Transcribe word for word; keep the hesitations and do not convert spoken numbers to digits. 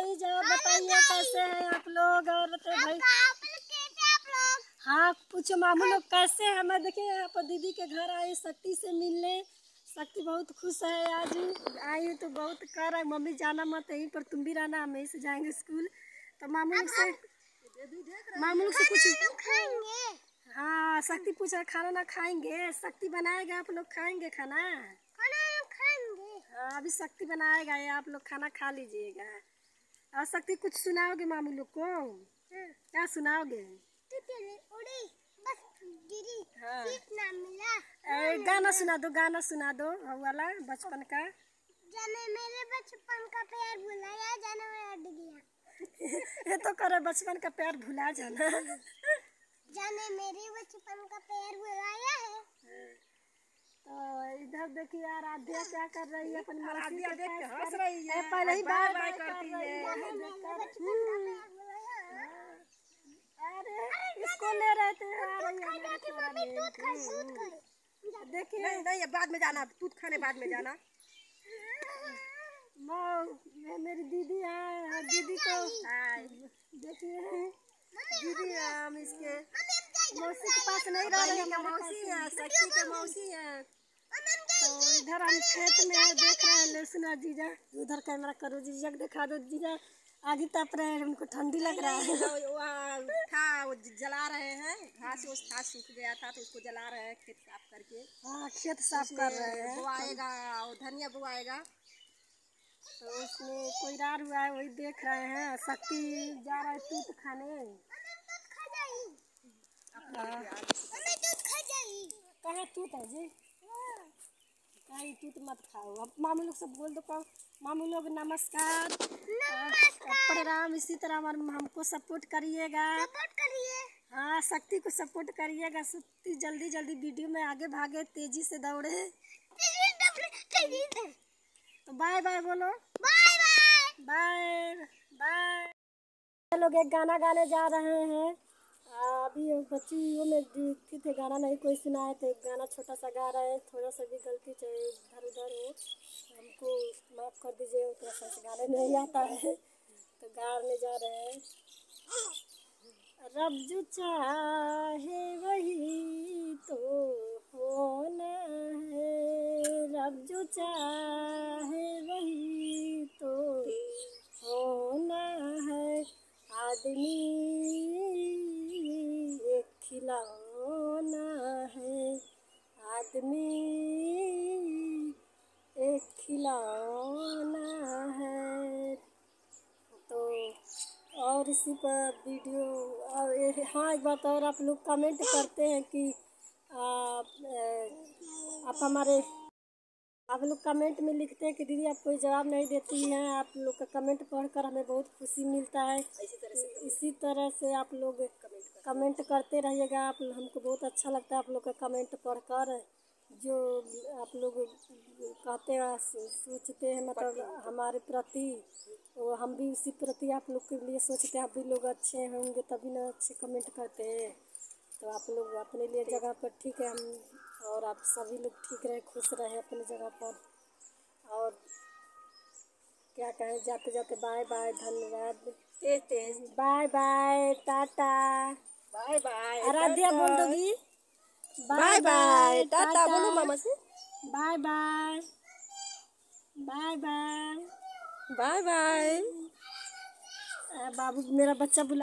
Guys, और बताइए कैसे हैं आप लोग। और तो भाई हाँ पूछो मामू लोग कैसे हैं। मैं देखिए यहाँ पर दीदी के घर आई शक्ति से मिलने। शक्ति बहुत खुश है, आज आई तो बहुत कर रहा है मम्मी जाना मत यहीं पर तुम भी रहना, हम यहीं से जाएंगे स्कूल। तो मामू लोग से मामू लोग से कुछ हाँ शक्ति पूछा खाना ना खाएंगे, शक्ति बनाएगा आप लोग खाएंगे खाना खाएंगे। हाँ अभी शक्ति बनाएगा, ये आप लोग खाना खा लीजिएगा। और शक्ति कुछ सुनाओगे मामू लोग को? क्या सुनाओगे? हाँ ए, गाना सुना दो, गाना सुना दो वाला बचपन का। जाने मेरे बचपन का प्यार भुलाया जाने मेरा डिगिया। ये तो करे बचपन का प्यार भुला जाना। जाने मेरे बचपन का प्यार भुलाया है। तो इधर देखिए यार आराध्या क्या कर रही है, अपन मौसी के देख के पास हंस रही है, पहले ही बाय बाय करती है। अरे इसको ले रहे थे देखिए। नहीं नहीं बाद में जाना, दूध खाने बाद में जाना। मेरी दीदी है, दीदी को देखिए दीदी हम इसके मौसी के पास नहीं रह रही है, मौसी है शक्ति के मौसी है। तो इधर हम खेत में है, देख रहे हैं लहसुन। जीजा उधर कैमरा करो, जीजा दिखा दो। जीजा आगे तप रहे हैं, उनको ठंडी लग रहा है। था वो जला रहे हैं घास, उस घास सूख गया था तो उसको जला रहे हैं खेत साफ करके। हाँ खेत साफ कर रहे हैं, बुआएगा और धनिया बुआएगा तो उसमें कोयरार हुआ है वही देख रहे हैं। शक्ति जा रहा है तूत खाने। कहाँ तूत है जी? कहीं तूत मत खाओ। अब मामू लोग सब बोल दो, कहो मामू लोग नमस्कार प्रणाम। इसी तरह हमको सपोर्ट करिएगा, सपोर्ट करिए। हाँ शक्ति को सपोर्ट करिएगा। शक्ति जल्दी जल्दी वीडियो में आगे भागे, तेजी से दौड़े। तो बाय बाय बोलो, बाय बाय बाय बाय। लोग एक गाना गाने जा रहे हैं। अभी बच्चियों में दिखती थे गाना नहीं कोई सुनाए, तो एक गाना छोटा सा गा रहे हैं। थोड़ा सा भी गलती चाहे इधर उधर हो हमको माफ़ कर दीजिए, उतना सा गाने नहीं आता है तो गाने जा रहे हैं। रब जो चाहे वही तो होना है, रब जो चाहे वही तो होना है। आदमी एक खिलौना है, आदमी एक खिलौना है। तो और इसी पर वीडियो और हाँ एक बात और, आप लोग कमेंट करते हैं कि आप, आप हमारे आप लोग कमेंट में लिखते हैं कि दीदी आप कोई जवाब नहीं देती हैं। आप लोग का कमेंट पढ़कर हमें बहुत खुशी मिलता है। इसी तरह से इसी तरह से आप लोग कमेंट करते रहिएगा। आप हमको बहुत अच्छा लगता है आप लोग का कमेंट पढ़कर। जो आप लोग कहते हैं सोचते हैं मतलब हमारे प्रति, वो हम भी उसी प्रति आप लोग के लिए सोचते हैं। आप भी लोग अच्छे होंगे तभी ना अच्छे कमेंट करते हैं। तो आप लोग अपने लिए जगह पर ठीक है, हम और आप सभी लोग ठीक रहे, खुश रहे अपनी जगह पर। और क्या कहें, जाते जाते बाय बाय, धन्यवाद, तेज तेज बाय बाय, टाटा, बाय बाय। आराध्या बोल दोगी बाय बाय टाटा बोलो मामा से। Bye bye bye bye bye bye. बाबू मेरा बच्चा बुला